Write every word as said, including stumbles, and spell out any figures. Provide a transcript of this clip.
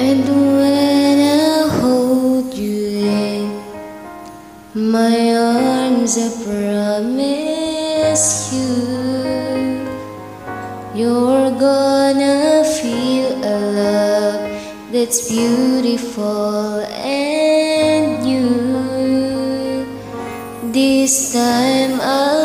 And when I hold you in my arms, I promise you, you're gonna feel a love that's beautiful and new. This time I'll